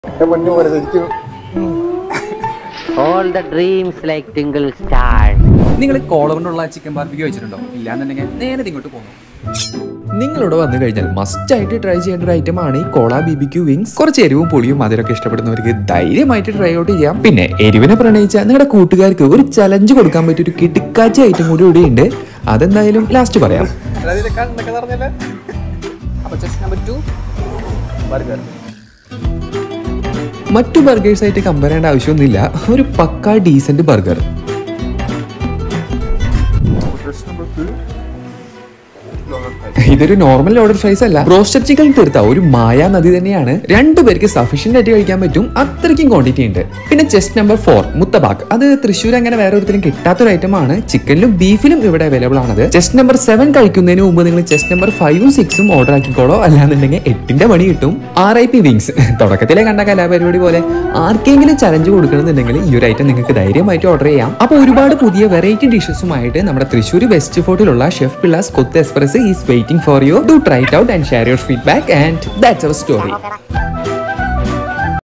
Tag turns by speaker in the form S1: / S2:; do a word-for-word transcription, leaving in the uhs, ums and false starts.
S1: All the dreams like twinkle stars.
S2: നിങ്ങൾ കോള കൊണ്ടുള്ള chicken barbecue കഴിച്ചിട്ടുണ്ടോ? ഇല്ലാന്നുണ്ടെങ്കിൽ നേരെ ഇങ്ങോട്ട് പോകുന്നു.
S3: നിങ്ങളിവിടെ വന്നു കഴിഞ്ഞാൽ മസ്റ്റ് ആയിട്ട് ട്രൈ ചെയ്യേണ്ട ഒരു ഐറ്റം ആണ് ഈ cola B B Q wings. കുറച്ച് എരിവും പുളിയും മധുരമൊക്കെ ഇഷ്ടപ്പെടുന്നവർക്ക് ധൈര്യമായിട്ട് ട്രൈ ഔട്ട് ചെയ്യാം. പിന്നെ എരിവിനെ പ്രണയിച്ച നിങ്ങളുടെ കൂട്ടുകാർക്ക് ഒരു ചലഞ്ച് കൊടുക്കാൻ പറ്റിയ ഒരു കിടുക്കാച്ച ഐറ്റം കൂടി ഇവിടെ ഉണ്ട്. അതെന്തായാലും ലാസ്റ്റ് പറയാം. മറ്റു ബർഗേഴ്സ് ആയിട്ട് കമ്പയർ ചെയ്യേണ്ട ആവശ്യമൊന്നുമില്ല. ഒരു പക്കാ ഡീസന്റ് ബർഗർ. ഇതൊരു നോർമൽ ഓർഡർ ഫ്രൈസ് അല്ല, റോസ്റ്റഡ് ചിക്കൻ തീർത്ത ഒരു മായാ നദി തന്നെയാണ്. രണ്ടുപേർക്ക് സഫീഷ്യന്റ് ആയിട്ട് കഴിക്കാൻ പറ്റും, അത്രയ്ക്കും ക്വാണ്ടിറ്റി ഉണ്ട്. പിന്നെ ചെസ്റ്റ് നമ്പർ ഫോർ മുത്തബാക്ക്, അത് തൃശ്ശൂർ അങ്ങനെ വേറെ ഒരിക്കലും കിട്ടാത്തൊരു ഐറ്റം ആണ്. ചിക്കനിലും ബീഫിലും ഇവിടെ അവൈലബിൾ ആണത്. ചെസ്റ്റ് നമ്പർ സെവൻ കഴിക്കുന്നതിന് മുമ്പ് നിങ്ങൾ ചെസ്റ്റ് നമ്പർ ഫൈവും സിക്സും ഓർഡർ ആക്കിക്കോളോ, അല്ലാന്നുണ്ടെങ്കിൽ എട്ടിന്റെ പണി കിട്ടും. ആർ ഐ പി വിങ്സ്, തുടക്കത്തിലെ കണ്ട കലാപരിപാടി പോലെ ആർക്കെങ്കിലും ചലഞ്ച് കൊടുക്കണമെന്നുണ്ടെങ്കിൽ ഈ ഒരു ഐറ്റം നിങ്ങൾക്ക് ധൈര്യമായിട്ട് ഓർഡർ ചെയ്യാം. അപ്പോൾ ഒരുപാട് പുതിയ വെറൈറ്റി ഡിഷസുമായിട്ട് നമ്മുടെ തൃശ്ശൂർ വെസ്റ്റ് ഫോർട്ടിലുള്ള chef Pillai's Kothu express is waiting for you. Do try it out and share your feedback, and that's our story.